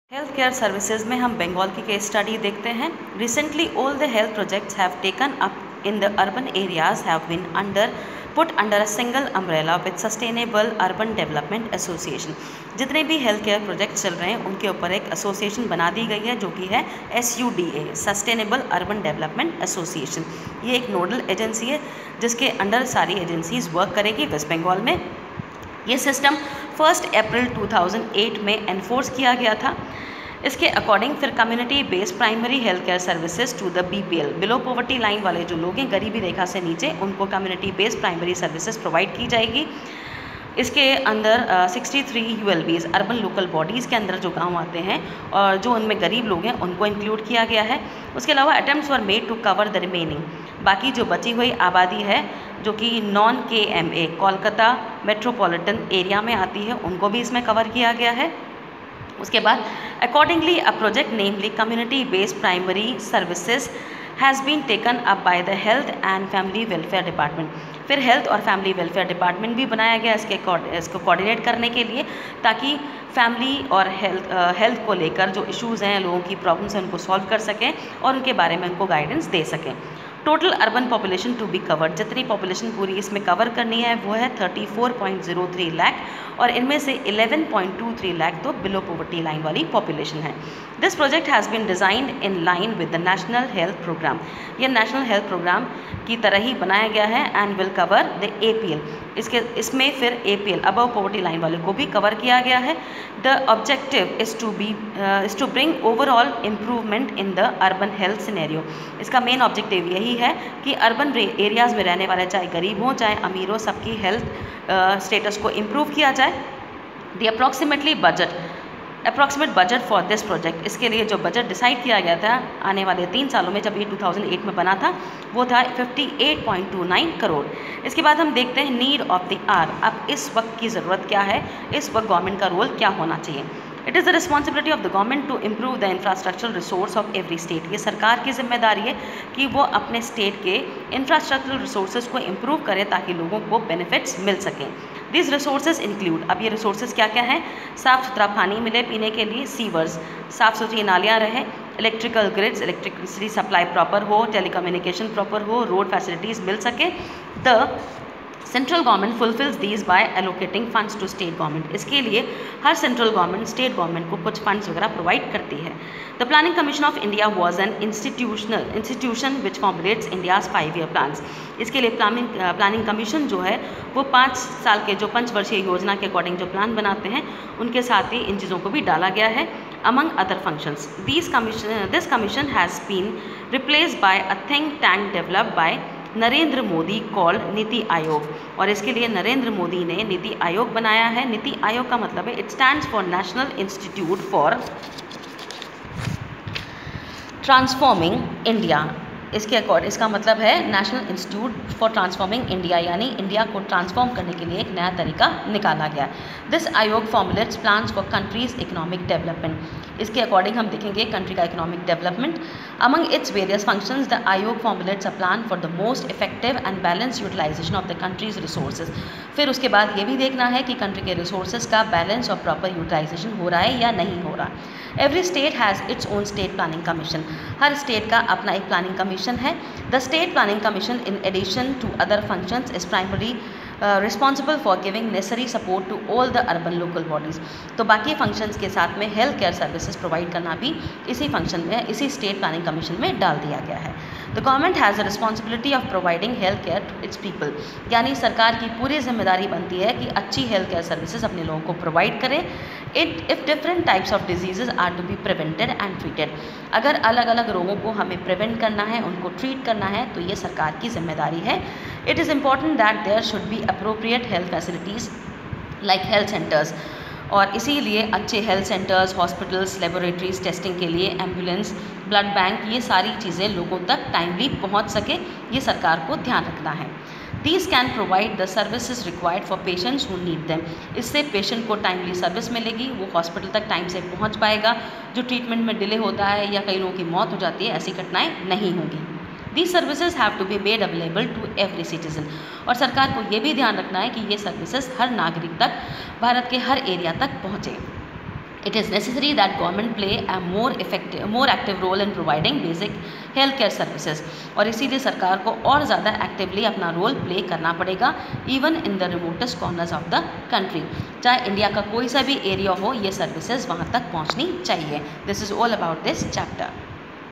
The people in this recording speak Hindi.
हेल्थ केयर सर्विसेज में हम बंगाल की केस स्टडी देखते हैं। Recently all the health projects have taken up in the urban areas have been put under a single umbrella with sustainable urban development association. जितने भी हेल्थ केयर प्रोजेक्ट चल रहे हैं उनके ऊपर एक एसोसिएशन बना दी गई है जो कि है SUDA, sustainable urban development association. ये एक नोडल एजेंसी है जिसके अंडर सारी एजेंसीज वर्क करेगी वेस्ट बंगाल में। ये सिस्टम 1 अप्रैल 2008 में एनफोर्स किया गया था। इसके अकॉर्डिंग फिर community based primary health care services to the BPL, below poverty line वाले जो लोग हैं, गरीबी रेखा से नीचे, उनको community based primary services provide की जाएगी। इसके अंदर 63 ULBs, अर्बन लोकल बॉडीज़ के अंदर जो गांव आते हैं और जो उनमें गरीब लोग हैं उनको इंक्लूड किया गया है। उसके अलावा attempts were made to cover the remaining, बाकी जो बची हुई आबादी है जो कि non KMA Kolkata metropolitan area में आती है, उनको भी इसमें कवर किया गया है। उसके बाद accordingly a project namely community based primary services has been taken up by the health and family welfare department. फिर हेल्थ और फैमिली वेलफेयर डिपार्टमेंट भी बनाया गया इसको कोऑर्डिनेट करने के लिए, ताकि फैमिली और हेल्थ को लेकर जो इश्यूज़ हैं, लोगों की प्रॉब्लम्स हैं, उनको सॉल्व कर सकें और उनके बारे में उनको गाइडेंस दे सकें। Total urban population to be covered, जितनी पॉपुलेशन पूरी इसमें कवर करनी है वो है 34.03 लाख, और इनमें से 11.23 लाख तो बिलो पॉवर्टी लाइन वाली पॉपुलेशन है। This project has been designed in line with the national health program. यह नेशनल हेल्थ प्रोग्राम की तरह ही बनाया गया है and will cover the APL। इसमें फिर APL अबव पॉवर्टी लाइन वाले को भी कवर किया गया है। The objective is to bring overall improvement in the urban health scenario. इसका मेन ऑब्जेक्टिव यही है कि अर्बन एरियाज़ में रहने वाले, चाहे गरीब हों चाहे अमीर हो, सबकी हेल्थ स्टेटस को इम्प्रूव किया जाए। The approximate budget for this project, इसके लिए जो बजट डिसाइड किया गया था आने वाले 3 सालों में, जब ये 2008 में बना था, वो था 58.29 करोड़। इसके बाद हम देखते हैं नीड ऑफ द आवर। अब इस वक्त की ज़रूरत क्या है, इस वक्त गवर्नमेंट का रोल क्या होना चाहिए। It is the responsibility of the government to improve the infrastructural resource of every state. ये सरकार की जिम्मेदारी है कि वो अपने स्टेट के इंफ्रास्ट्रक्चरल रिसोर्सेज को इम्प्रूव करे ताकि लोगों को बेनिफिट्स मिल सकें। दिस रिसोर्सेज इंक्लूड, अब ये रिसोर्सेज क्या क्या हैं, साफ़ सुथरा पानी मिले पीने के लिए, सीवर्स, साफ़ सुथरी नालियाँ रहें, electrical grids, electricity supply proper हो, टेलीकम्युनिकेशन प्रॉपर हो, रोड फैसिलिटीज़ मिल सके। The central government fulfils these by allocating funds to state government. इसके लिए हर सेंट्रल गवर्नमेंट स्टेट गवर्नमेंट को कुछ फंड्स वगैरह प्रोवाइड करती है। The planning commission of India was an institution which formulates India's 5-year plans. इसके लिए प्लानिंग कमीशन जो है वो 5 साल के जो पंचवर्षीय योजना के अकॉर्डिंग जो प्लान बनाते हैं, उनके साथ ही इन चीज़ों को भी डाला गया है। Among other functions, this commission has been replaced by a think tank developed by Narendra Modi called NITI Aayog, और इसके लिए नरेंद्र मोदी ने नीति आयोग बनाया है। नीति आयोग का मतलब है it stands for national institute for transforming India. इसका मतलब है national institute for transforming India, यानी इंडिया को ट्रांसफॉर्म करने के लिए एक नया तरीका निकाला गया। This Aayog formulates plans for country's economic development. इसके अकॉर्डिंग हम देखेंगे कंट्री का economic development. Among its various functions the Aayog formulates a plan for the most effective and balance utilisation of the country's resources. फिर उसके बाद ये भी देखना है कि कंट्री के रिसोर्सेज का बैलेंस और प्रॉपर यूटिलाइजेशन हो रहा है या नहीं हो रहा। Every state has its own state planning commission. हर स्टेट का अपना एक प्लानिंग कमीशन है। The state planning commission in addition to other functions is primary responsible for giving necessary support to all the urban local bodies. तो बाकी फंक्शंस के साथ में हेल्थ केयर सर्विसेज प्रोवाइड करना भी इसी फंक्शन में, इसी स्टेट प्लानिंग कमीशन में डाल दिया गया है। The government has a responsibility of providing health care to its people, यानी सरकार की पूरी जिम्मेदारी बनती है कि अच्छी हेल्थ केयर सर्विसेज अपने लोगों को प्रोवाइड करें। If different types of diseases are to be prevented and treated, अगर अलग अलग रोगों को हमें प्रिवेंट करना है, उनको ट्रीट करना है, तो ये सरकार की जिम्मेदारी है। It is important that there should be appropriate health facilities like health centres, और इसीलिए अच्छे health centres, hospitals, laboratories testing के लिए, एम्बुलेंस, ब्लड बैंक, ये सारी चीज़ें लोगों तक टाइमली पहुंच सके, ये सरकार को ध्यान रखना है। These can provide the services required for patients who need them। इससे पेशेंट को टाइमली सर्विस मिलेगी, वो हॉस्पिटल तक टाइम से पहुंच पाएगा, जो ट्रीटमेंट में डिले होता है या कई लोगों की मौत हो जाती है, ऐसी घटनाएं नहीं होंगी। These services have to be made available to every citizen। और सरकार को ये भी ध्यान रखना है कि ये सर्विसेज हर नागरिक तक, भारत के हर एरिया तक पहुँचे। It is necessary that government play a more active role in providing basic health care services. और इसीलिए सरकार को और ज़्यादा एक्टिवली अपना रोल प्ले करना पड़ेगा even in the remotest corners of the country. चाहे इंडिया का कोई सा भी एरिया हो, ये सर्विसेज वहाँ तक पहुँचनी चाहिए. This is all about this chapter.